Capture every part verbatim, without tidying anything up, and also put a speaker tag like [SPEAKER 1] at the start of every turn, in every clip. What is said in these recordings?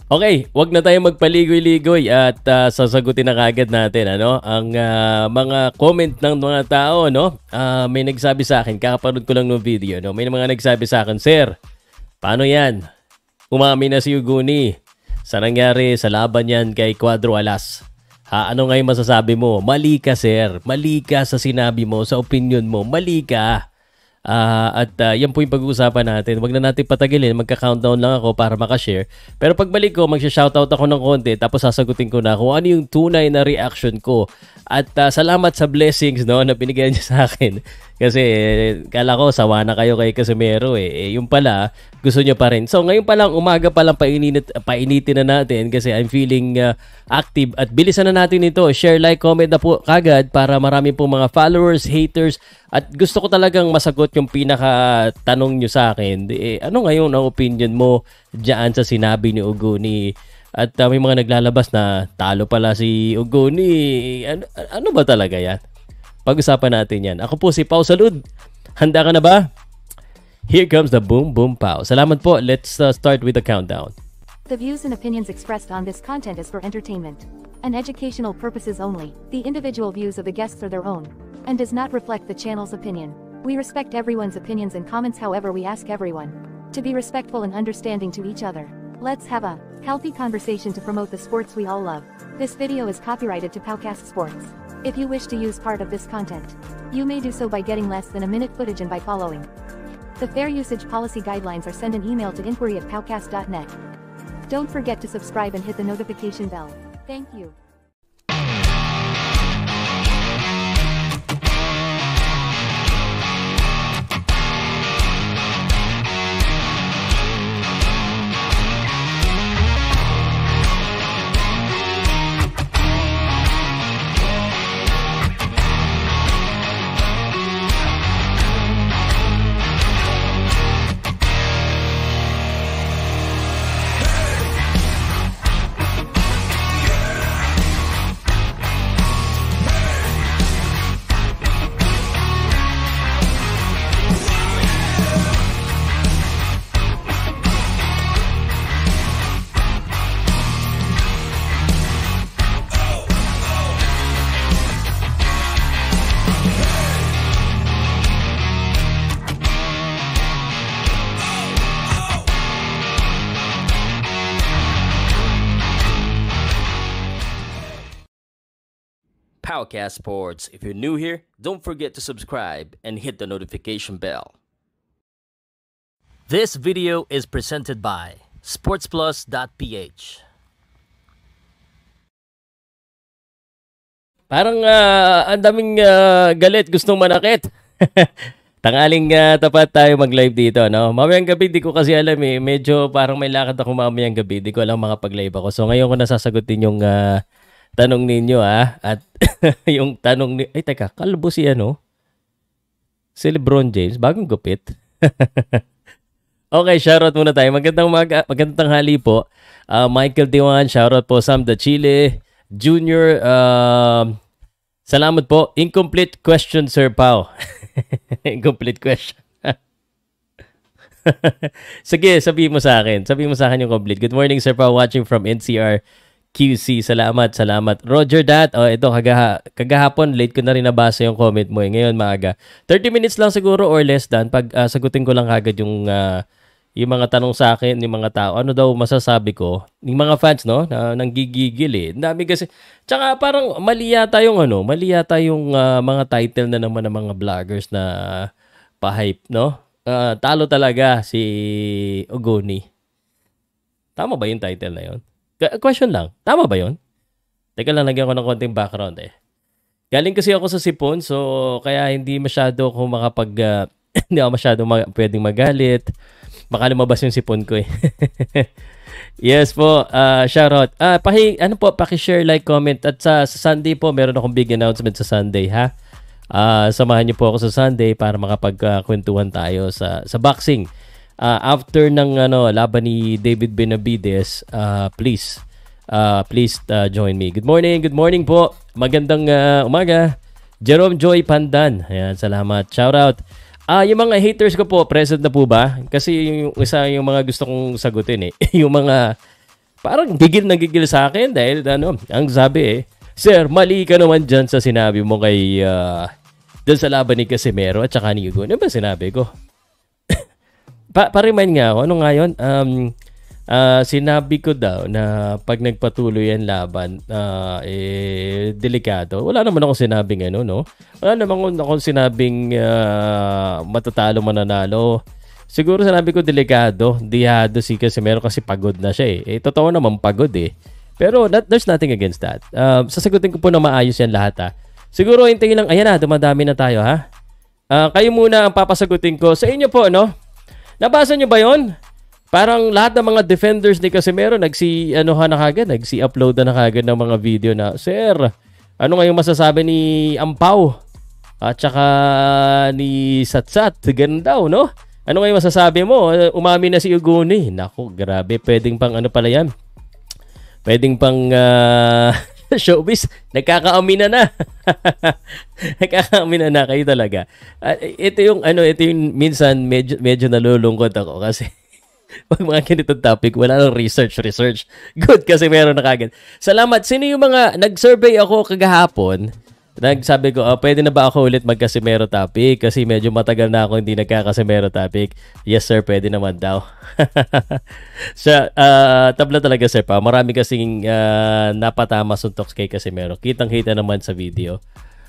[SPEAKER 1] Okay, wag na tayong magpaligoy-ligoy at uh, sasagutin na kagad natin ano ang uh, mga comment ng mga tao no. Uh, may nagsabi sa akin, kakapanood ko lang ng video no. May mga nagsabi sa akin, "Sir, paano 'yan? Umamin na si Uguni sa nangyari sa laban yan kay Cuadro Alas. Ha, ano ngayon masasabi mo? Mali ka, sir. Mali ka sa sinabi mo, sa opinion mo. Mali ka." Uh, at uh, yan po yung pag-uusapan natin. Wag na natin patagilin. Magka-countdown lang ako para makashare. Pero pagbalik ko, magsha-shoutout ako ng konti tapos sasagutin ko na kung ano yung tunay na reaction ko. At uh, salamat sa blessings no, na binigyan niyo sa akin. Kasi eh, kala ko sawa na kayo kay Casimero eh. eh. Yung pala, gusto niyo pa rin. So ngayon pa lang, umaga pa lang painit, painitin na natin kasi I'm feeling uh, active. At bilisan na natin ito. Share, like, comment na po kagad para marami po mga followers, haters. At gusto ko talagang masagot yung pinaka-tanong nyo sa akin. Eh, ano ngayon ang opinion mo dyan sa sinabi ni Uguni? At uh, may mga naglalabas na talo pala si Uguni. Ano, ano ba talaga yan? Pag-usapan natin yan. Ako po si Pao Salud. Handa ka na ba? Here comes the boom boom Pao. Salamat po. Let's uh, start with the countdown.
[SPEAKER 2] The views and opinions expressed on this content is for entertainment and educational purposes only. The individual views of the guests are their own and does not reflect the channel's opinion. We respect everyone's opinions and comments, however we ask everyone to be respectful and understanding to each other. Let's have a healthy conversation to promote the sports we all love. This video is copyrighted to Powcast Sports. If you wish to use part of this content, you may do so by getting less than a minute footage and by following the fair usage policy guidelines, or send an email to inquiry at powcast dot net. Don't forget to subscribe and hit the notification bell. Thank you.
[SPEAKER 1] Powcast Sports. If you're new here, don't forget to subscribe and hit the notification bell. This video is presented by sportsplus dot p h. Parang uh, ang daming uh, galit, gustong manakit. Tangaling uh, tapat tayo mag-live dito, no? Mamayang gabi, di ko kasi alam eh. Medyo parang may lakad ako mamayang gabi. Di ko alam makapag-live ako. So ngayon ko nasasagutin yung uh, tanong ninyo ah. At yung tanong ni... Ay, teka, kalbo si ano? Si LeBron James. Bagong gupit. Okay, shoutout muna tayo. Magandang, mag magandang tanghali po. Uh, Michael Diwan, shoutout po. Sam the Chile. Junior, uh, salamat po. Incomplete question, Sir Pao. Incomplete question. Sige, sabihin mo sa akin. Sabihin mo sa akin yung complete. Good morning, Sir Pao. Watching from N C R Q C. Salamat, salamat. Roger that. Oh, ito, kagaha kagahapon, late ko na rin nabasa yung comment mo. Eh. Ngayon, maaga. thirty minutes lang siguro or less than. Pag uh, sagutin ko lang agad yung, uh, yung mga tanong sa akin, yung mga tao. Ano daw masasabi ko? Yung mga fans, no? Na, nanggigigil eh. Dami kasi. Tsaka parang mali yata yung ano, mali yata yung uh, mga title na naman ng mga vloggers na pa-hype, no? Uh, talo talaga si Uguni. Tama ba yung title na yun? Question lang. Tama ba yun? Teka lang, lagyan ko ng konting background eh. Galing kasi ako sa sipon, so kaya hindi masyado ako makapag... Uh, hindi ako masyado mag pwedeng magalit. Baka lumabas yung sipon ko eh. Yes po, uh, shoutout. Ah, paki, ano po, paki-share, like, comment. At sa, sa Sunday po, meron akong big announcement sa Sunday, ha? Uh, samahan niyo po ako sa Sunday para makapagkwentuhan tayo sa, sa boxing. Uh, after ng ano laban ni David Benavides, uh, please uh, please uh, join me. Good morning, good morning po. Magandang uh, umaga. Jerome Joy Pandan. Ayan, salamat. Shout out. Ah, uh, yung mga haters ko po, present na po ba? Kasi yung isa yung mga gusto kong sagutin eh. Yung mga parang gigil na gigil sa akin dahil ano, ang sabi eh, Sir, mali ka naman dyan sa sinabi mo kay, uh, dun sa laban ni Casimero at saka ni Hugo. Ano ba sinabi ko? pa Pa-remind nga ako, ano nga yun? Um, uh, sinabi ko daw na pag nagpatuloy ang laban, uh, eh, delikado. Wala naman akong sinabing ano, no? Wala naman akong sinabing uh, matatalo mananalo. Siguro sinabi ko delikado, dihado si Casimero kasi pagod na siya eh. Eh, totoo naman pagod eh. Pero that, there's nothing against that. Uh, sasagutin ko po na maayos yan lahat ha. Siguro hintayin lang, ayan na, dumadami na tayo ha. Uh, kayo muna ang papasagutin ko. Sa inyo po, no? Nabasa nyo ba yon? Parang lahat ng mga defenders ni Casimero nagsi, ano ha na kagad, nagsi-upload na kagad ng mga video na, Sir, ano nga yung masasabi ni Ampaw? At saka ni Satsat, ganun daw, no? Ano nga yung masasabi mo? Umami na si Uguni. Naku, grabe, pwedeng pang ano pala yan. Pwedeng pang uh, showbiz, nagkakaamina na. Nagkakaamina na kayo talaga. Uh, ito yung ano, ito yung minsan medyo medyo nalulungkot ako kasi pag mga ganitong topic, wala nang research, research. Good kasi meron na kagad. Salamat. Sino yung mga nag-survey ako kagahapon? Nagsabi ko, oh, pwede na ba ako ulit mag-Casimero topic? Kasi medyo matagal na ako hindi nagka-Casimero topic. Yes sir, pwede naman daw. So, uh, tabla talaga sir pa. Marami kasing uh, napatama suntok kay Casimero. Kitang-kita naman sa video.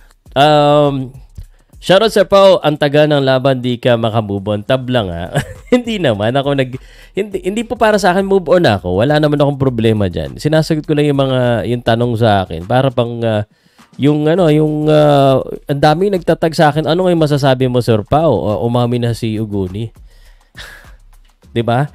[SPEAKER 1] Um, shoutout sir Pao, ang taga ng laban di ka makamove on. Tabla nga. Hindi naman ako nag hindi hindi po para sa akin move on ako. Wala naman akong problema diyan. Sinasagot ko lang yung mga yung tanong sa akin para pang uh, yung ano, yung uh, ang daming nagtatag sa akin. Ano ngayon masasabi mo Sir Pao? Uh, umami na si Uguni. 'Di ba?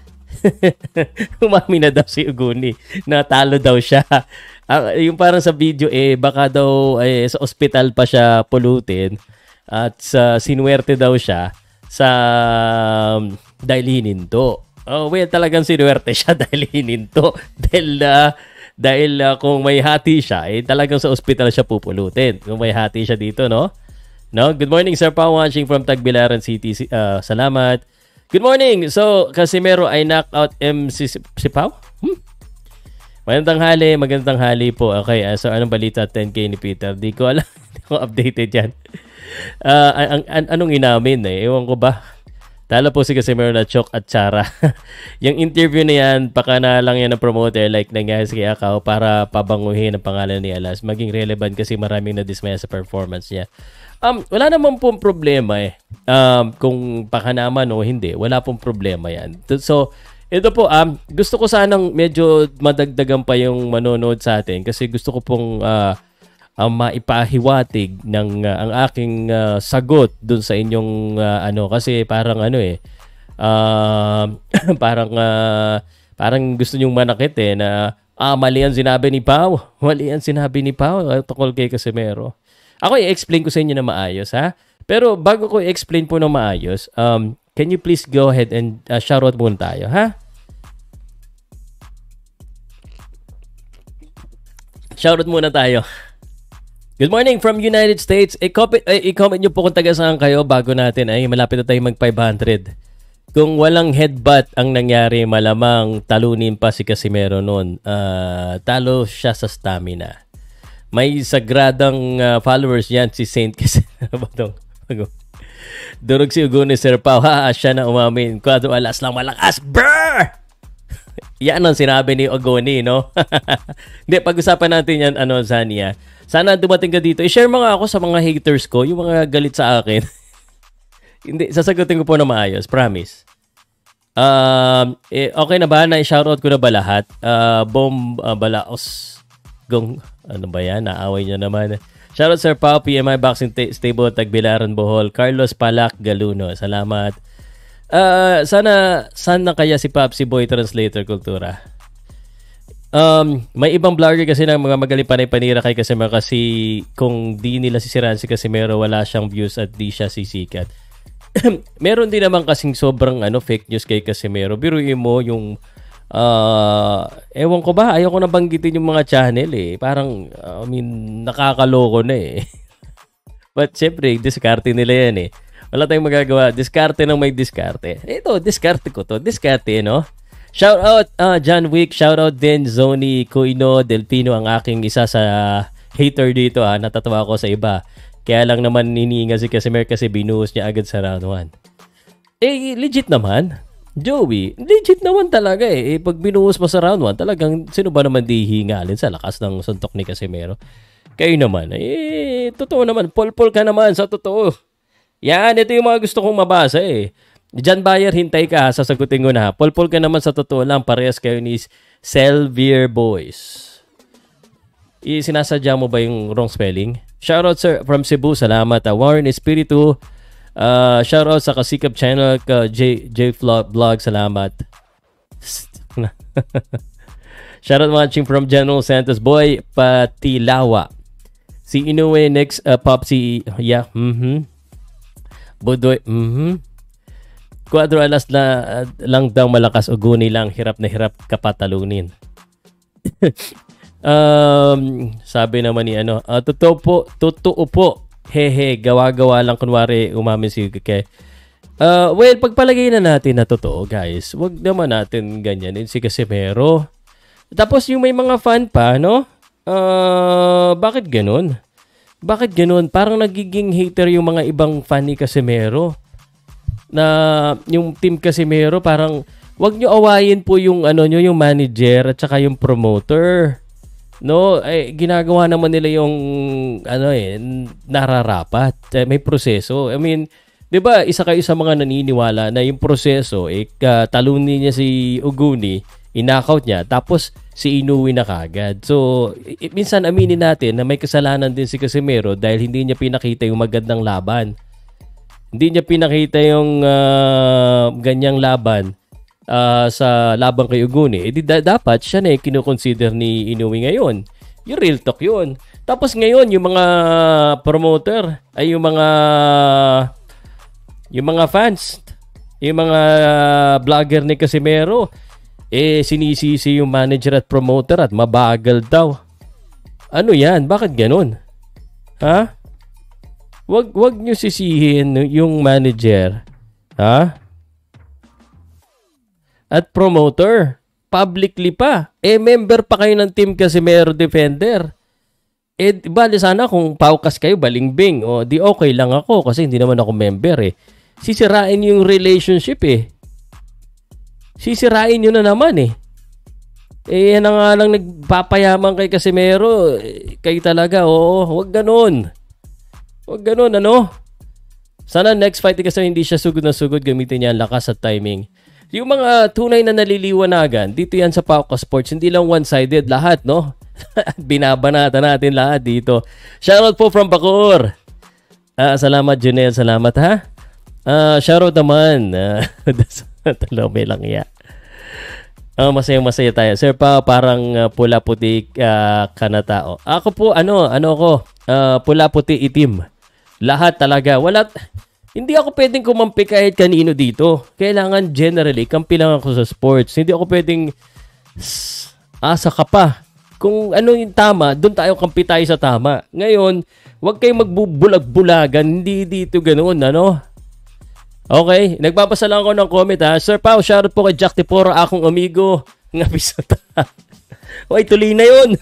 [SPEAKER 1] Umami na daw si Uguni. Natalo daw siya. Uh, yung parang sa video eh baka daw eh, sa ospital pa siya pulutin at sa sinuwerte daw siya sa um, dahil hininto. Oh, well, talagang sinuwerte siya dahil hininto. Dahil uh, Dahil uh, kung may hati siya, eh talagang sa ospital siya pupulutin. Kung may hati siya dito, no? No? Good morning, Sir Pao, watching from Tagbilaran City. Uh, salamat. Good morning. So, Casimero ay knock out M C si Pao? Hmm? Magandang hali, magandang hali po. Okay, uh, so anong balita ten K ni Peter? Di ko alam. Di ko updated yan. Uh, an- an- anong inamin eh? Ewan ko ba? Talo po si Casimero na Chok at Chara. Yung interview na yan, baka na lang yan ng promoter like nangyari sa Kiakaw para pabanguhin ang pangalan ni Alas. Maging relevant kasi maraming nadismaya sa performance niya. Um, wala naman pong problema eh. Um, kung pakanaman o hindi, wala pong problema yan. So, ito po, um, gusto ko sanang medyo madagdagan pa yung manonood sa atin kasi gusto ko pong uh, uh, maipahiwatig ng uh, ang aking uh, sagot dun sa inyong uh, ano kasi parang ano eh uh, parang uh, parang gusto nyong manakit eh na ah mali ang sinabi ni Pao. Mali ang sinabi ni Pao uh, tungkol kay Casimero. Ako i-explain ko sa inyo na maayos ha. Pero bago ko i-explain po na maayos, um, can you please go ahead and uh, shoutout muna tayo ha? Shoutout muna tayo. Good morning from United States. I-comment, i-comment nyo po kung taga saan kayo bago natin ay malapit na tayo mag five hundred. Kung walang headbutt ang nangyari, malamang talunin pa si Casimero noon. Uh, talo siya sa stamina. May sagradang uh, followers yan si Saint Casimero. Durog si Uguni Sir Pao. Ha, siya na umamin. Quadro alas lang malakas. Brrr! Yan ang sinabi ni Uguni, no? Hindi, pag-usapan natin yan, ano, Zania. Sana dumating ka dito. I-share mo nga ako sa mga haters ko, yung mga galit sa akin. Hindi, sasagutin ko po na maayos. Promise. Um, eh, okay na ba? Na-shoutout ko na ba lahat? Uh, Bom uh, Balaos. Gong, ano ba yan? Naaway niya naman. Shoutout Sir Pao, P M I Boxing t- Stable, Tagbilaran, Bohol. Carlos Palak, Galuno. Salamat. Uh, sana, sana kaya si Papsi Boy Translator Kultura. Um, may ibang vlogger kasi ng mga magaling panay-panira kay Casimero kasi kung di nila sisiraan si Casimero, wala siyang views at di siya sisikat. Meron din naman kasing sobrang ano fake news kay Casimero. Biruin mo yung uh, ewan ko ba, ayaw ko na banggitin yung mga channel eh. Parang uh, I mean nakakaloko na eh. But syempre, diskarte nila yan eh. Wala tayong magagawa. Diskarte ng may diskarte. Ito, diskarte ko to. Diskarte, no? Shout out uh, John Wick, shout out din Zoni Coino Delpino, ang aking isa sa hater dito ah. Natatawa ako sa iba. Kaya lang naman iniinga si Casimir kasi binuhos niya agad sa round one. Eh, legit naman. Joey, legit naman talaga eh. eh pag binuhos mo sa round one, talagang sino ba naman di hingalin sa lakas ng suntok ni Casimiro? Kayo naman, eh, totoo naman. Pol-pol ka naman sa totoo. Yan, ito yung mga gusto kong mabasa eh. John Bayer, hintay ka, sasagutin ko na. Pol-pol ka naman sa totoo lang. Parehas kayo ni Selvier Boys. I, sinasadya mo ba yung wrong spelling? Shoutout sir from Cebu, salamat. Uh, Warren Espiritu, uh, shoutout sa Kasikap channel, ka J, J Vlog, salamat. Shoutout watching from General Santos Boy Patilawa. Si Inoue next, uh, Pop si, yeah, mhm. Budoy, mhm. Quadro alas na uh, lang daw malakas, uguni lang, hirap na hirap kapatalunin. um, sabi naman ni ano, uh, totoo po, totoo po. Hehe, gawa-gawa lang kunwari umamin si Kike. Uh, well, pagpalagay na natin na totoo, guys. Wag naman natin ganyanin si Casimiro. Tapos yung may mga fan pa, no? Uh, bakit ganun? Bakit ganun? Parang nagiging hater yung mga ibang fan ni Casimiro. Na yung team Casimiro, parang wag nyo awayin po yung ano nyo, yung manager at saka yung promoter. No, eh, ginagawa naman nila yung ano eh, nararapat. Eh, may proseso. I mean, 'di ba, isa kayo sa mga naniniwala na yung proseso eh talunin niya si Uguni, inakaut niya, tapos si Inoue na kagad. So, i- minsan aminin natin na may kasalanan din si Casimiro dahil hindi niya pinakita yung magandang laban. Hindi niya pinakita yung uh, ganyang laban uh, sa labang kay Uguni. Eh, di, da- dapat siya na eh, kinukonsider ni Inoue ngayon. Yung real talk yun. Tapos ngayon, yung mga promoter, ay yung mga yung mga fans, yung mga uh, vlogger ni Casimiro, eh sinisisi yung manager at promoter at mabagal daw. Ano yan? Bakit ganun? Ha? Wag wag niyo sisihin yung manager, ha? At promoter, publicly pa. Eh member pa kayo ng Team Casimiro Defender. Eh bali sana kung paukas kayo balingbing, o di okay lang ako kasi hindi naman ako member eh. Sisirain yung relationship eh. Sisirain yun na naman eh. Eh yan na nga lang nagpapayaman kay Casimiro, eh, kayo talaga, oo, wag ganun. Huwag ganun, ano? Sana next fight kasi hindi siya sugod na sugod, gamitin niya ang lakas at timing. Yung mga tunay na naliliwanagan, dito yan sa Pauka Sports, hindi lang one-sided, lahat, no? Binabanata natin lahat dito. Shoutout po from Bacoor. Uh, salamat, Junel. Salamat, ha? Uh, shoutout naman. Uh, Talo, may lang iya. Uh, masaya-masaya tayo. Sir pa, parang uh, pula-puti uh, ka na tao. Ako po, ano, ano ko? Uh, pula-puti itim. Lahat talaga. Wala, hindi ako pwedeng kumampi kahit kanino dito. Kailangan generally, kampi lang ako sa sports. Hindi ako pwedeng asa ka pa. Kung ano yung tama, doon tayo kampi tayo sa tama. Ngayon, huwag kayong magbubulag-bulagan. Hindi dito ganoon, ano? Okay, nagbabasa lang ako ng comment ha. Sir Pao, shoutout po kay Jack Tipora, akong amigo. Nga bisata. Uy, tuloy na yun.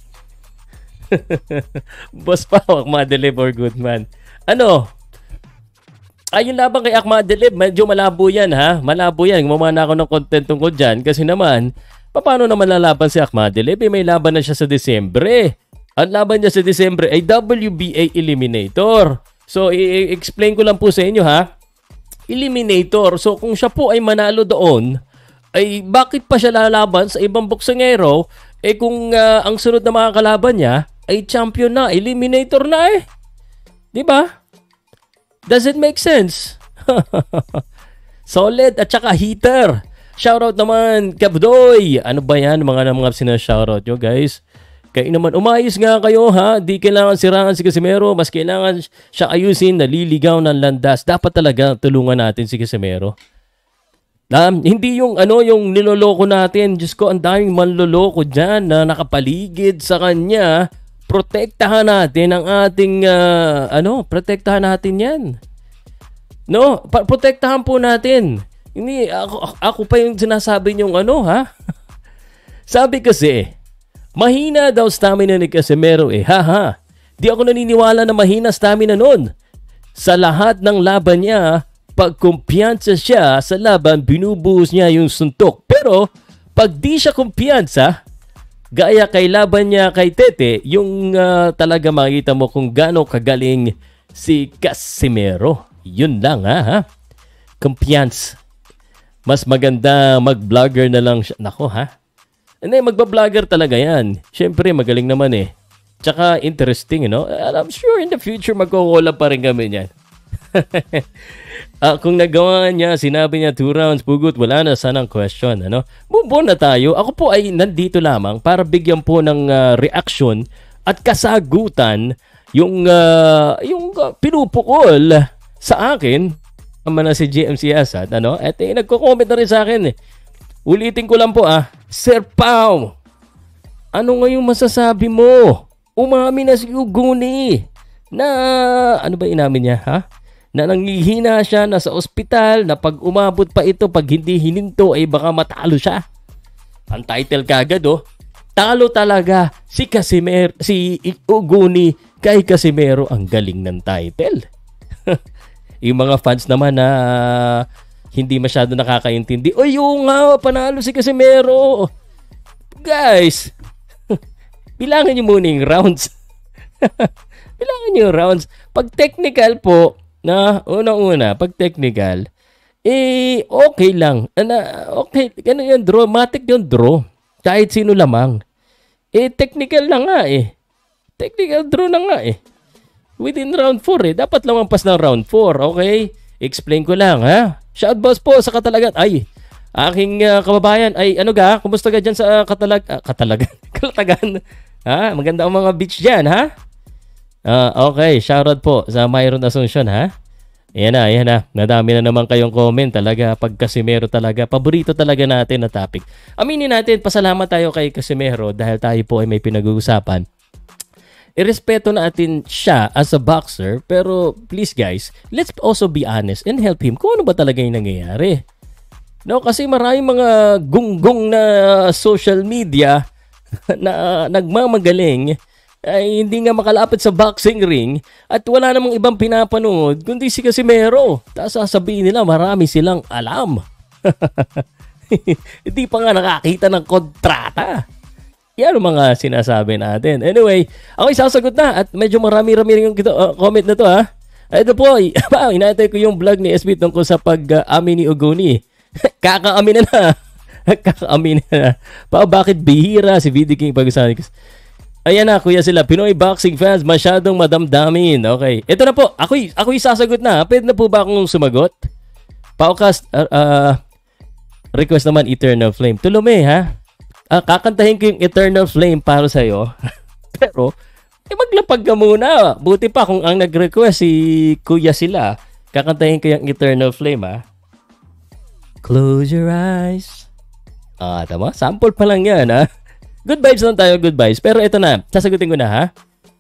[SPEAKER 1] Boss Pao, Akmadelib or Goodman. Ano? Ay, yung labang kay Akmadelib, medyo malabo yan ha. Malabo yan. Gumawa na ako ng content tungkol dyan. Kasi naman, paano naman lalaban si Akmadelib? Eh, may laban na siya sa Desembre. Ang laban niya sa Desembre ay W B A Eliminator. So, i-explain ko lang po sa inyo ha. Eliminator. So, kung siya po ay manalo doon, ay bakit pa siya lalaban sa ibang boksingero? Eh kung uh, ang sunod na mga kalaban niya ay champion na, eliminator na eh. Di ba? Does it make sense? Solid at saka heater. Shoutout naman, Kabdoy. Ano ba yan? Mga mga sinashoutout nyo, guys. Kaya naman, umayos nga kayo, ha? Di kailangan siraan si Casimiro. Mas kailangan siya ayusin, naliligaw ng landas. Dapat talaga tulungan natin si Casimiro. Um, hindi yung ano yung niloloko natin. Diyos ko, ang daming manloloko dyan na nakapaligid sa kanya. Protektahan natin ang ating uh, ano, protektahan natin yan. No, pa- protektahan po natin. Hindi, ako, ako pa yung sinasabi niyong ano, ha? Sabi kasi, mahina daw stamina ni Casimero eh. Haha, di ako naniniwala na mahina stamina nun. Sa lahat ng laban niya, pag kumpiyansa siya sa laban, binubuhos niya yung suntok. Pero, pag di siya kumpiyansa, gaya kay laban niya kay Tete, yung uh, talaga makikita mo kung gaano kagaling si Casimero. Yun lang ha, ha? Kumpiyansa. Mas maganda mag-vlogger na lang siya. Nako ha? Hindi, magba-vlogger talaga yan. Siyempre, magaling naman eh. Tsaka interesting, no? I'm sure in the future magkukulab pa rin kami niyan. uh, kung nagawa niya, sinabi niya two rounds, pugot, wala na sanang question. Ano? Move on na tayo. Ako po ay nandito lamang para bigyan po ng uh, reaction at kasagutan yung, uh, yung uh, pinupukol sa akin naman na si J M C Asad, ano? At eh, nagko-comment na rin sa akin eh. Ulitin ko lang po ah. Sir Pao, ano ngayong masasabi mo? Umami na si Uguni na, ano ba inamin niya, ha? Na nanghihina siya, nasa ospital, na pag umabot pa ito, pag hindi hininto, ay baka matalo siya. Ang title kagad, oh. Talo talaga si Casimero, si Uguni kay Casimero. Ang galing ng title. Yung mga fans naman na uh, hindi masyado nakakaintindi. O yung nga, panalo si Casimero. Guys, bilangin niyo muna yung rounds. Bilangin niyo yung rounds. Pag technical po, na unang-una, pag technical, eh, okay lang. Na, okay, ganun yung draw. Matic yung draw. Kahit sino lamang. Eh, technical na nga eh. Technical draw na nga eh. Within round four eh. Dapat lumampas ng round four, okay? Explain ko lang, ha? Shout boss po sa Katalagan. Ay, aking uh, kababayan. Ay, ano ga? Kumusta ka dyan sa uh, Katalag... Uh, Katalagan? Kalatagan. Ha? Maganda ang mga beach dyan, ha? Uh, okay, shoutout po sa Myron Asuncion, ha? Ayan na, ayan na. Nadami na naman kayong comment talaga. Pag Casimero talaga, paborito talaga natin na topic. Aminin natin, pasalamat tayo kay Casimero dahil tayo po ay may pinag-uusapan. Irespeto natin siya as a boxer, pero please guys, let's also be honest and help him kung ano ba talaga yung nangyayari. No, kasi maraming mga gunggong na social media na nagmamagaling ay hindi nga makalapit sa boxing ring at wala namang ibang pinapanood kundi si Casimero. Tapos sasabihin nila marami silang alam. Hindi pa nga nakakita ng kontrata. Yan ang mga sinasabi natin. Anyway, ako isasagot na at medyo marami-rami rin yung uh, comment na to ha. Ito po, inaantay ko yung vlog ni S B tungkol sa pag-amin uh, ni Uguni. Kaka-amin na na. Kaka-amin na na. Pa, bakit bihira si V D King pag-usahan? Ayan na, kuya sila. Pinoy boxing fans, masyadong madamdamin. Okay. Ito na po. Ako'y, ako'y sasagot na. Pwede na po ba akong sumagot? Paukas, uh, uh, request naman Eternal Flame. Tulume, ha? Uh, kakantahin ko yung Eternal Flame para sa'yo. Pero, eh maglapag ka muna. Buti pa kung ang nag-request si kuya sila. Kakantahin ko yung Eternal Flame, ha? Close your eyes. Ah, tama? Sample pa lang yan, ha? Good vibes lang tayo, good vibes. Pero ito na, sasagutin ko na, ha?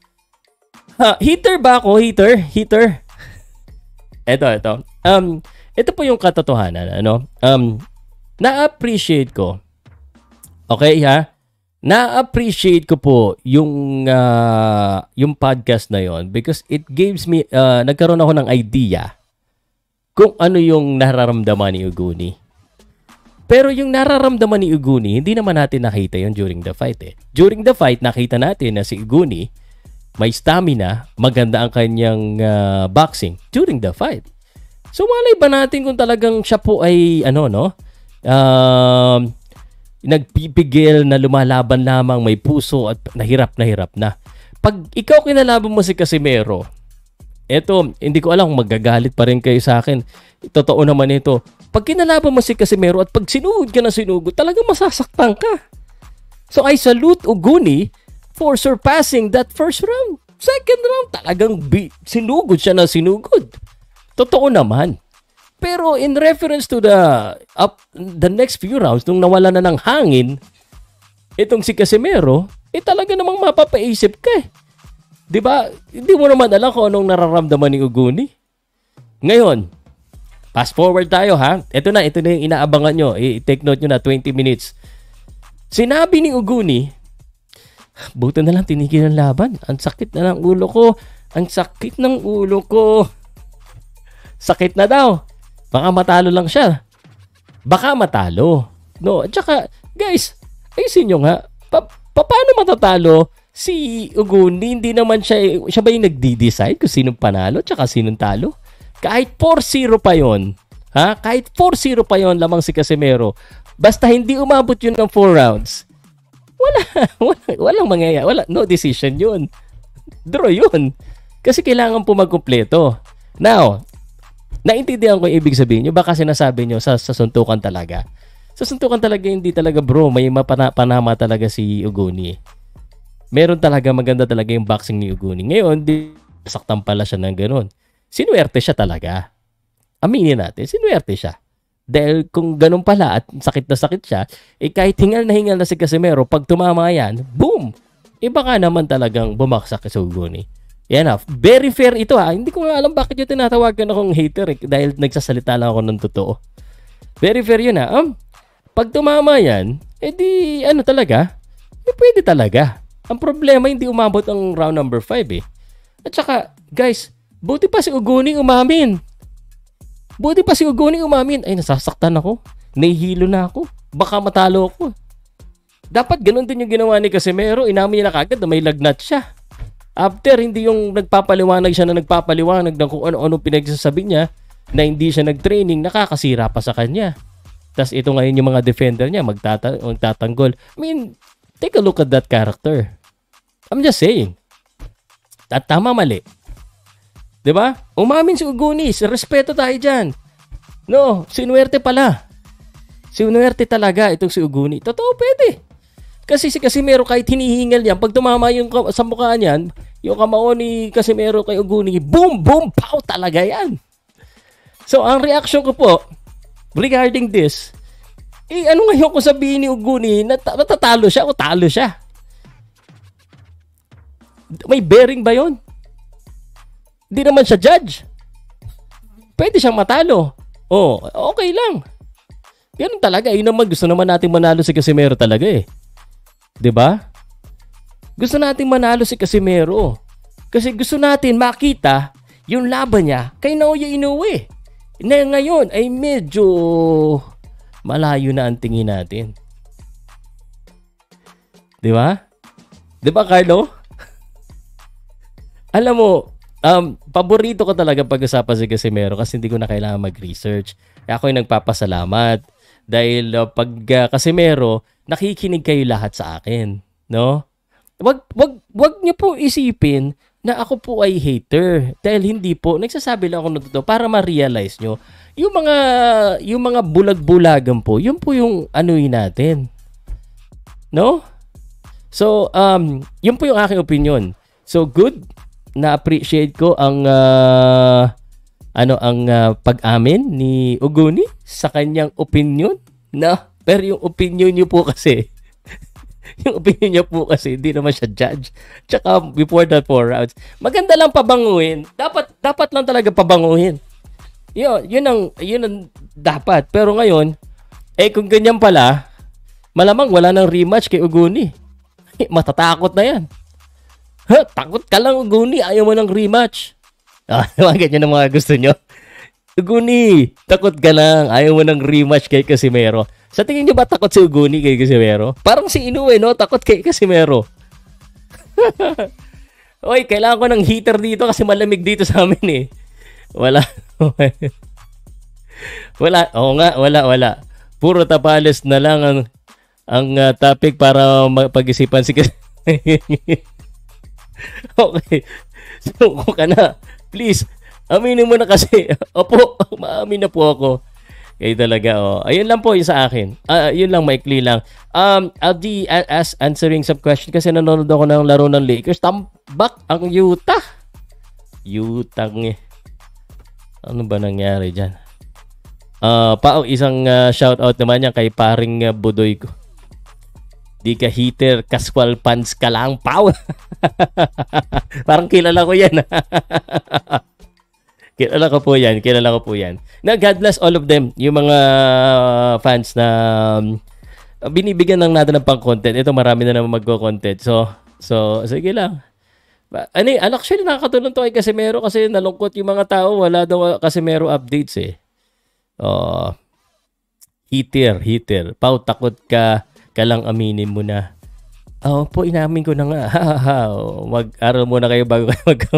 [SPEAKER 1] Ha, heater ba ako? Heater? Heater? Ito, ito. Um, ito po yung katotohanan, ano? Um, na-appreciate ko. Okay, ha? Na-appreciate ko po yung uh, yung podcast na yon because it gives me, uh, nagkaroon ako ng idea kung ano yung nararamdaman ni Uguni. Pero yung nararamdaman ni Uguni, hindi naman natin nakita yun during the fight eh. During the fight, nakita natin na si Uguni may stamina, maganda ang kanyang uh, boxing during the fight. So malay ba natin kung talagang siya po ay ano no? Um, nagpipigil na lumalaban lamang, may puso at nahirap na hirap na. Pag ikaw kinalaban mo si Casimero, eto, hindi ko alam kung magagalit pa rin kayo sa akin. Totoo naman ito. Pag kinalaban mo si Casimero at pag sinugod ka na sinugod, talagang masasaktan ka. So I salute Uguni for surpassing that first round. Second round, talagang bi- sinugod siya na sinugod. Totoo naman. Pero in reference to the up the next few rounds, nung nawala na ng hangin, itong si Casimero, eh talaga namang mapapaisip ka eh. Diba? Hindi mo naman alam kung anong nararamdaman ni Uguni. Ngayon, Fast forward tayo ha. Ito na, ito na yung inaabangan nyo. I-take note nyo na, twenty minutes. Sinabi ni Uguni, buto na lang tinigil ang laban. Ang sakit na ng ulo ko. Ang sakit ng ulo ko. Sakit na daw. Baka matalo lang siya. Baka matalo. No, at saka, guys, ayusin nyo nga. Pa- pa- paano matatalo si Uguni? Hindi naman siya, siya ba yung nagdi-decide kung sinong panalo at saka sinong talo? Kahit four zero pa yon, ha? Kahit four zero pa yon lamang si Casimero, basta hindi umabot yun ng four rounds, wala, wala, walang mangyayari, wala, no decision yun. Draw yun. Kasi kailangan po magkumpleto. Now, naintindihan ko yung ibig sabihin nyo, baka sinasabi nyo sa, sa suntukan talaga. Sa suntukan talaga, hindi talaga bro, may mapanama talaga si Uguni. Meron talaga, maganda talaga yung boxing ni Uguni. Ngayon, di saktan pala siya ng ganun. Sinuwerte siya talaga. Aminin natin, sinuwerte siya. Dahil kung ganun pala at sakit na sakit siya, eh kahit hingal na hingal na si Casimero, pag tumama yan, boom! Eh baka naman talagang bumaksak si Uguni. Yan na. Very fair ito ha. Hindi ko nga alam bakit yung tinatawagan akong hater eh, dahil nagsasalita lang ako ng totoo. Very fair yun ha. Um, pag tumama yan, eh di ano talaga, eh pwede talaga. Ang problema, hindi umabot ang round number five eh. At saka, guys, buti pa si Uguni umamin. Buti pa si Uguni umamin. Ay, nasasaktan ako. Nahihilo na ako. Baka matalo ako. Dapat ganun din yung ginawa ni Casimero. Inamin niya na kagad na may lagnat siya. After, hindi yung nagpapaliwanag siya na nagpapaliwanag ng kung ano-ano pinagsasabi niya na hindi siya nag-training, nakakasira pa sa kanya. Tapos ito ngayon yung mga defender niya, magtata- magtatanggol. I mean, take a look at that character. I'm just saying. At tama mali. Diba? Umamin si Uguni. Respeto tayo dyan. No, sinuwerte pala. Sinuwerte talaga itong si Uguni. Totoo, pwede. Kasi si Casimero kahit hinihingal yan, pag tumama yung sa mukha niyan, yung kamao ni Casimero kay Uguni, boom, boom, pow, talaga yan. So, ang reaction ko po, regarding this, eh, ano ngayon ko sabihin ni Uguni, nat- natatalo siya o talo siya? May bearing ba yon? Hindi naman siya judge. Pwede siyang matalo. Oh, okay lang. Ganun talaga. Yun naman, gusto naman natin manalo si Casimero talaga eh. Diba? Gusto natin manalo si Casimero. Kasi gusto natin makita yung laban niya kay Naoya Inoue. Na ngayon ay medyo malayo na ang tingin natin. Diba? Diba, Carlo? Alam mo, Um, paborito ko talaga pag-usapan si Casimero kasi hindi ko na kailangan mag-research. Kaya ako yung nagpapasalamat dahil uh, pag uh, Casimero, nakikinig kayo lahat sa akin, no? Wag wag wag niyo po isipin na ako po ay hater dahil hindi po. Nagsasabi lang ako ng totoo para ma-realize nyo. Yung mga yung mga bulag-bulagan po, yun po yung anuin natin. No? So, um, yun po yung aking opinion. So, good. Na-appreciate ko ang uh, ano ang uh, pag-amin ni Uguni sa kanyang opinion. No? Pero yung opinion niyo po kasi yung opinion niya po kasi hindi naman siya judge. Tsaka before the four rounds, maganda lang pabanguhin. Dapat dapat lang talaga pabanguhin. Yun, yun ang yun ang dapat. Pero ngayon, eh kung ganyan pala, malamang wala nang rematch kay Uguni. Matatakot na yan. Ha, takot ka lang, Uguni. Ayaw mo ng rematch. Ah, ganyan ang mga gusto nyo. Uguni, takot ka lang. Ayaw mo ng rematch kay Casimero. Sa tingin nyo ba takot si Uguni kay Casimero? Parang si Inoue, no? Takot kay Casimero. Oy, kailangan ko ng heater dito kasi malamig dito sa amin eh. Wala. Wala. Oo nga, wala, wala. Puro tapales na lang ang, ang uh, topic para mapag-isipan si Casimero. Okay. So, ka na. Please, aminin mo na kasi. Opo, maamin na po ako. Kaya talaga, oh. Ayun lang po yung sa akin. Uh, yun lang, maikli lang. Um, I'll be as answering some question kasi nanonood ako ng laro ng Lakers. Tambak ang Utah. Utah eh. Ano ba nangyari dyan? Uh, pa, isang uh, shoutout naman yan kay paring uh, Budoy ko. Di ka heater, casual pants ka lang, pao. Parang kilala ko yan. Kilala ko po yan. Kilala ko po yan. Na God bless all of them. Yung mga fans na um, binibigyan lang natin ng pang-content. Ito marami na naman magko-content. So, so sige lang. Ano, actually nakakatulong to kay Casimero kasi nalungkot yung mga tao. Wala daw Casimero updates eh. Oh, heater, heater. Pau, takot ka, ka lang aminin mo na. Oo oh, po, inamin ko na nga. Mag-aral muna kayo bago kayo mag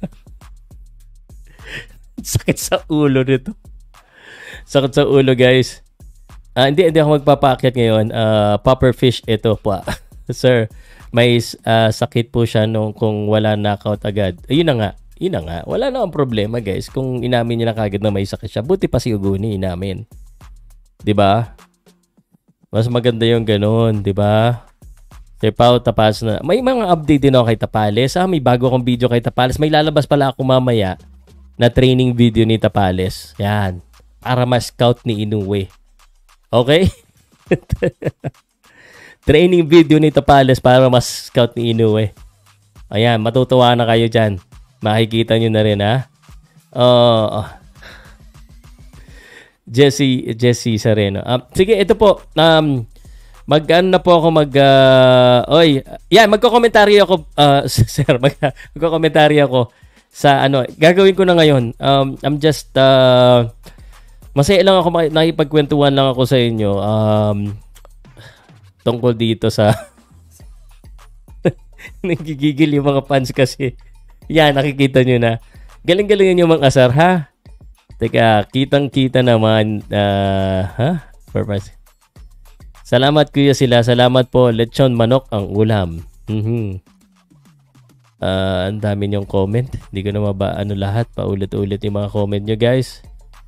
[SPEAKER 1] Sakit sa ulo nito. Sakit sa ulo, guys. Ah, hindi, hindi ako magpapaakyat ngayon. Uh, Popper fish ito po. Sir, may uh, sakit po siya nung kung wala knockout agad. Ayun na nga. Yun na nga. Wala na ang problema, guys. Kung inamin niya na kagad na may sakit siya. Buti pa si Uguni inamin. Diba? Mas maganda yung ganun. Diba? Sir Pao, tapas na. May mga update din ako kay Tapales. Ah, may bago akong video kay Tapales. May lalabas pala ako mamaya na training video ni Tapales. Yan. Para ma-scout ni Inoue. Okay? Training video ni Tapales para ma-scout ni Inoue. Ayan, matutuwa na kayo dyan. Makikita nyo na rin, ha? Uh, Jesse, Jesse Sereno. Um, sige, ito po. Um, Mag-ano na po ako mag... Uh, oy, yan, magko-komentaryo ako, uh, sir. Mag- magko-komentaryo ako sa ano, gagawin ko na ngayon. Um, I'm just, uh, masaya lang ako, nakipagkwentuhan lang ako sa inyo. Um, tungkol dito sa, nagigigil yung mga fans kasi. Yan, nakikita nyo na. Galing-galing yung mga asar, ha? Teka, kitang-kita naman. Uh, ha? Purpose. Salamat kuya sila. Salamat po. Lechon manok ang ulam. Mm-hmm. Uh, ang dami niyong comment. Hindi ko na maba ano lahat. Paulit-ulit yung mga comment nyo, guys.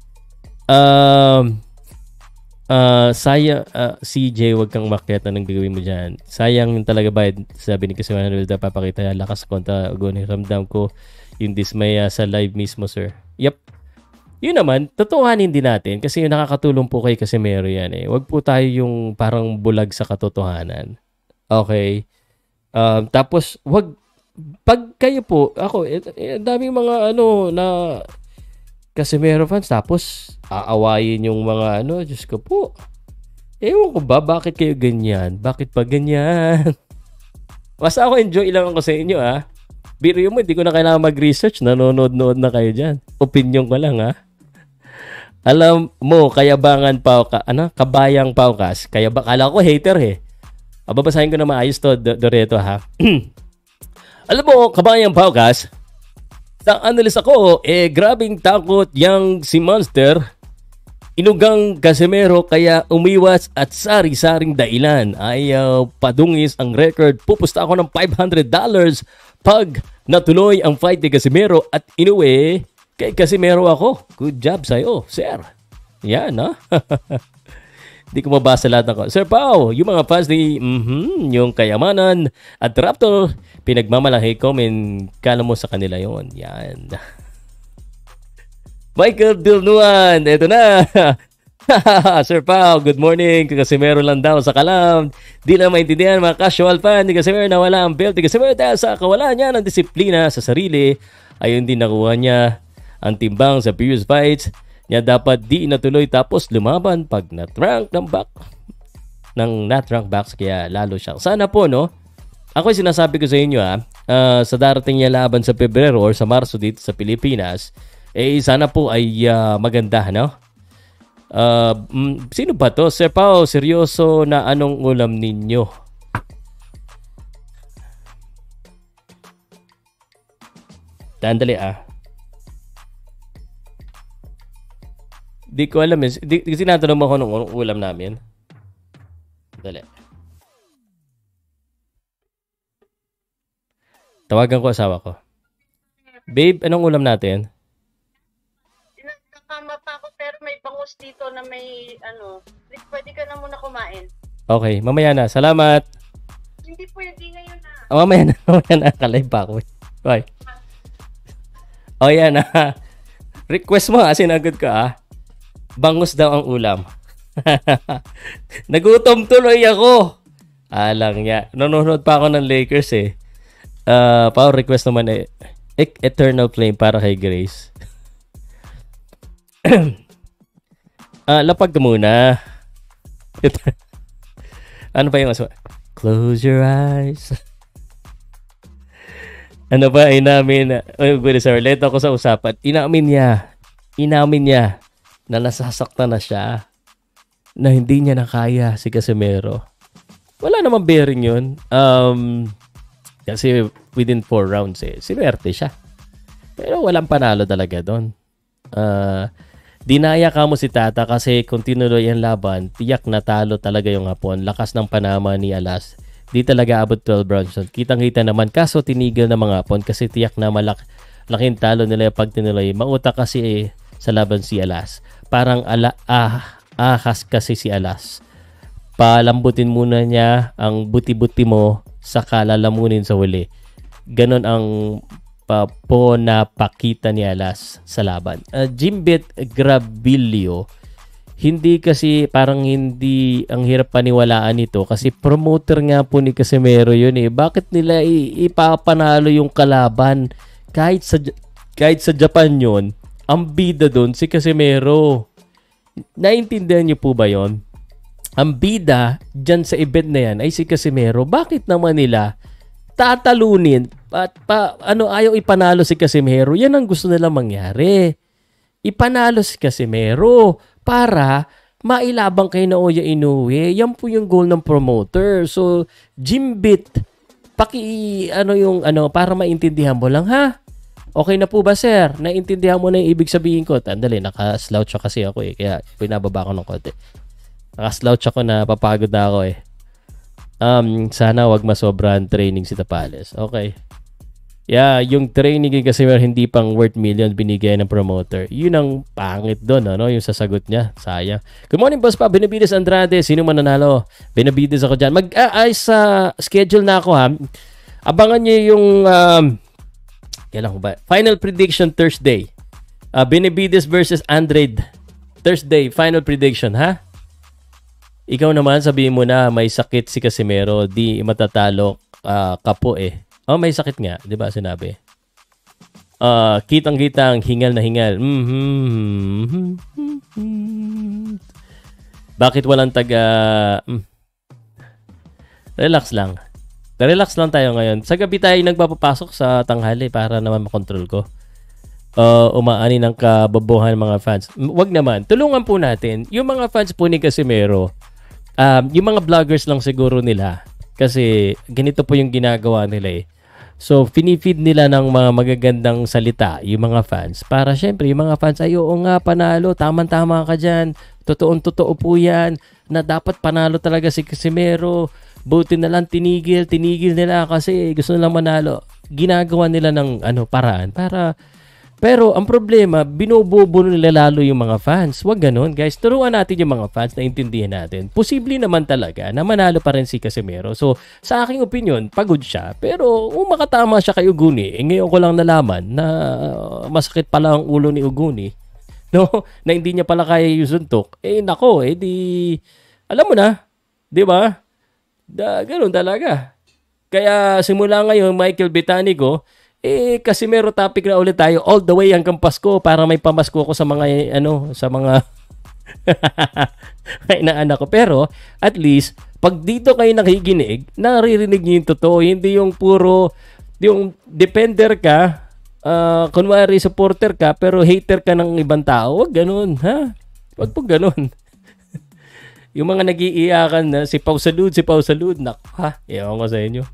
[SPEAKER 1] Um, uh, sayang, uh, C J, wag kang makyat na nang gagawin mo dyan. Sayang yung talaga ba, sabi ni Casimero na papakita lakas kontra Uguni. Ramdam ko yung dismaya sa live mismo, sir. Yep. Yun naman, totohanin din natin kasi yung nakakatulong po kay Casimero yan eh. Wag po tayo yung parang bulag sa katotohanan. Okay? Um, tapos, wag pag kayo po, ako, eh, eh, daming mga ano na Casimero fans, tapos aawayin yung mga ano, Diyos ko po. Ewan ko ba, bakit kayo ganyan? Bakit pa ganyan? Basta ako enjoy lang ako sa inyo, ha? Biro mo, hindi ko na kailangan mag-research, nanonood-nood na kayo dyan. Opinion ko lang, ha? Alam mo, kayabangan pa, ka, ano, kabayang paukas, kaya ba, kala ko hater, eh. Babasahin ko na maayos to, Doreto, ha? Alam mo, kabayang paukas, sa analis ako, eh, grabing takot yang si Monster, inugang Casimero, kaya umiwas at sari-saring dailan. Ayaw padungis ang record, pupusta ako ng five hundred dollars pag natuloy ang fight ni Casimero at Inoue, kay Casimero ako. Good job sa'yo, sir. Yan, ha? Hindi ko mabasa lahat ng... Sir Pao, yung mga fans ni mm-hmm, yung Kayamanan at Raptor, pinagmamalaki ko, men, kala mo sa kanila yon. Yan. Michael Dilnuan, eto na. Sir Pao, good morning. Casimero lang daw sa kalam. Di na maintindihan mga casual fan ni Casimero na wala ang belt ni Casimero dahil sa kawalan niya ng disiplina sa sarili. Ayun din nakuha niya ang timbang sa previous fights niya, dapat di natuloy tapos lumaban pag nat-rank ng back ng nat-rank backs, kaya lalo siyang sana po, no? Ako sinasabi ko sa inyo, ha, uh, sa darating niya laban sa Pebrero or sa Marso dito sa Pilipinas, eh sana po ay uh, maganda, no? Uh, sino ba to? Sir Pao, seryoso na anong ulam ninyo? Dandali, ah. Di ko alam eh. Di, di tinatanong mo ako nung ulam namin. Dali. Tawagan ko asawa ko. Babe, anong ulam natin?
[SPEAKER 3] Nakakama pa ako pero may bangus dito na may ano. Pwede ka na muna kumain.
[SPEAKER 1] Okay, mamaya na. Salamat.
[SPEAKER 3] Hindi pwede ngayon na.
[SPEAKER 1] Oh, mamaya na. Mamaya na. Kalive pa ako. Bye. Oh, yan ah. Request mo ha. Sinagod ka ah. Bangus daw ang ulam. Nagutom tuloy ako. Alang ya. Nanonood pa ako ng Lakers eh. Uh, power request naman eh. Eternal Flame para kay Grace. Ah, lapag ka muna. Ano ba yung mas... Close your eyes. Ano ba, inamin... Oh, good, sorry. Let ako sa usapan. Inamin niya. Inamin niya na nasasaktan na siya. Na hindi niya na kaya si Casimero. Wala namang bearing yun. Um, kasi within four rounds eh. Sinuwerte siya. Pero walang panalo talaga doon. Uh, dinaya ka mo si Tata kasi kung tinuloy ang laban, tiyak na talo talaga yung Hapon. Lakas ng panama ni Alas. Di talaga abot twelve rounds. Kitang-kita naman. Kaso tinigil na mga Hapon kasi tiyak na malak laking talo nila pag tinuloy. Mauta kasi eh, sa laban si Alas. Parang ala, ah, ahas kasi si Alas. Palambutin muna niya ang buti-buti mo saka lalamunin sa huli. Ganon ang pa, po napakita ni Alas sa laban. Uh, Jimbit Grabilio, hindi kasi parang hindi ang hirap paniwalaan ito kasi promoter nga po ni Casimero yun eh. Bakit nila ipapanalo yung kalaban? Kahit sa, kahit sa Japan yun, ang bida doon si Casimero. Naintindihan niyo po ba yon? Ang bida dyan sa event na yan ay si Casimero. Bakit naman nila tatalunin at pa, ano, ayaw ipanalo si Casimero? Yan ang gusto nila mangyari. Ipanalo si Casimero para mailabang kay Naoya Inoue. Yan po yung goal ng promoter. So, Jimbit, paki, ano yung, ano, para maintindihan mo lang, ha? Okay na po ba, sir? Naintindihan mo na yung ibig sabihin ko? Tandali, naka-slouch kasi ako eh. Kaya pinababa ko ng konti. Naka-slouch ako na papagod na ako eh. Um, sana wag masobrahan training si Tapales. Okay. Yeah, yung training kasi hindi pang worth million binigay ng promoter. Yun ang pangit doon, ano? Yung sasagot niya. Sayang. Good morning, boss pa. Benavides Andrade. Sino man nanalo? Benavides ako dyan. Mag-aayos sa schedule na ako, ha? Abangan niyo yung... Um, kailan ko ba? Final prediction Thursday. Uh, Benavides versus Andrade. Thursday. Final prediction, ha? Ikaw naman, sabihin mo na may sakit si Casimero, di matatalo uh, kapo eh. Oh, may sakit nga, di ba sinabi? Uh, kitang-kitang hingal na hingal. Mm-hmm. Bakit walang taga... Mm. Relax lang. Relax lang tayo ngayon. Sa gabi tayo nagpapapasok sa tanghali para naman makontrol ko. Uh, umaani ng kabobohan mga fans. Wag naman. Tulungan po natin. Yung mga fans po ni Casimero, Um, yung mga vloggers lang siguro nila kasi ganito po yung ginagawa nila eh. So, finifeed nila ng mga magagandang salita yung mga fans para syempre yung mga fans ay oo nga panalo, tama-tama ka dyan, totoong-totoo po yan na dapat panalo talaga si Casimero, buti na lang tinigil, tinigil nila kasi gusto nilang manalo. Ginagawa nila ng ano paraan para... Pero ang problema, binubobo nila lalo yung mga fans. Huwag ganun, guys. Turuan natin yung mga fans na intindihan natin. Posible naman talaga na manalo pa rin si Casimero. So, sa aking opinion, pagod siya. Pero, kung makatama siya kay Uguni, eh, ngayon ko lang nalaman na masakit pala ang ulo ni Uguni. No? Na hindi niya pala kaya yung suntok. Eh, nako, eh di... Alam mo na, di ba? Da, ganun talaga. Kaya, simula ngayon, Michael Betanico, eh Casimero topic na ulit tayo all the way hanggang Pasko para may pamasko ko sa mga ano sa mga inaanak ko. Pero at least pag dito kayo nakikinig, naririnig niyo yung totoo, hindi yung puro yung defender ka, uh, kunwari supporter ka pero hater ka ng ibang tao. Wag ganoon, ha? Wag po ganoon. Yung mga nag-iiyakan na si Pau Salud, si Pau Salud, nak ha, ewan ko sa inyo.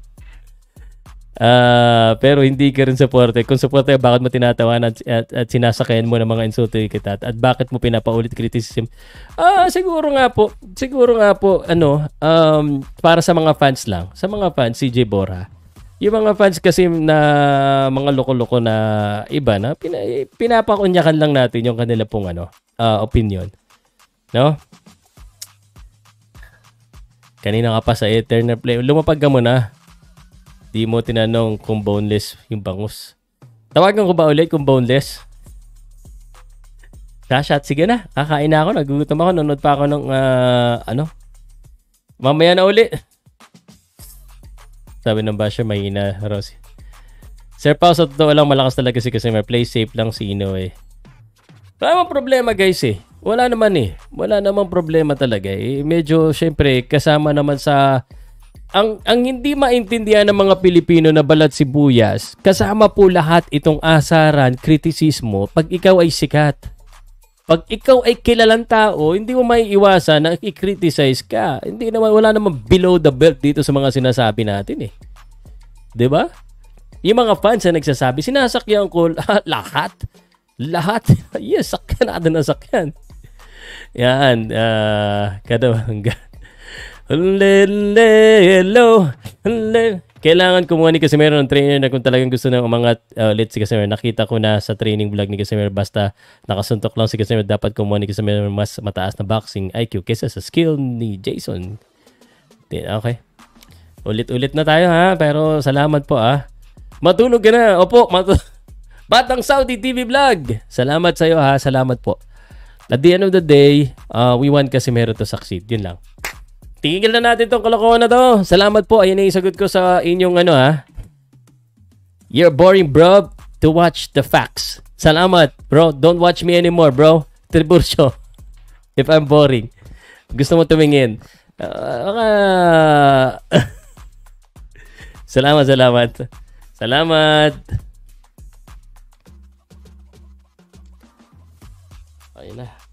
[SPEAKER 1] Uh, pero hindi ka rin supporter. Kung supporter, bakit mo tinatawanan at, at, at sinasakayan mo ng mga insulto kita at, at bakit mo pinapaulit criticism? Ah, uh, siguro nga po, siguro nga po, ano, um, para sa mga fans lang, sa mga fans, C J Bora. Yung mga fans kasi na mga loko-loko na iba na, pina, pinapakunyakan lang natin yung kanila pong ano, uh, opinion. No? Kanina ka pa sa Eternal Play. Lumapag ka muna. Di mo tinanong kung boneless yung bangus. Tawagan ko ba ulit kung boneless? Shot, sige na. Kakain na ako. Nagugutom ako. Nanonood pa ako ng, uh, ano? Mamaya na ulit. Sabi ng basher, may ina, Rosie. Sir Pao, sa totoo lang, malakas talaga si Casimero. Play safe lang si Inoue. Wala namang problema guys eh. Wala naman eh. Wala namang problema talaga eh. Medyo syempre kasama naman sa ang ang hindi maintindihan ng mga Pilipino na balat sibuyas, kasama po lahat itong asaran, kritisismo pag ikaw ay sikat. Pag ikaw ay kilalang tao, hindi mo maiiwasan na i-criticize ka. Hindi naman, wala naman below the belt dito sa mga sinasabi natin eh. 'Di ba? Yung mga fans na nagsasabi, sinasakyan ko lahat. Lahat. Yes, sakyan natin ang sakyan. Yan. Uh, kadawanggan. Hello. Kailangan kumuha ni Casimero ng trainer na kung talagang gusto ng umangat uh, ulit si Casimero. Nakita ko na sa training vlog ni Casimero, basta nakasuntok lang si Casimero, dapat kumuha ni Casimero mas mataas na boxing I Q kesa sa skill ni Jason. Okay. Ulit-ulit na tayo ha, pero salamat po ah. Matulog ka na. Opo, matulog. Batang Saudi T V Vlog. Salamat sa iyo ha, salamat po. At the end of the day, uh, we want Casimero to succeed. Yun lang. Tigil na natin tong kalokohan na to. Salamat po. Ayun na yung sagot ko sa inyong ano ha. You're boring bro to watch the facts. Salamat bro. Don't watch me anymore bro. Tribursyo. If I'm boring. Gusto mo tumingin. Uh, uh, salamat, salamat. Salamat. Ayun na.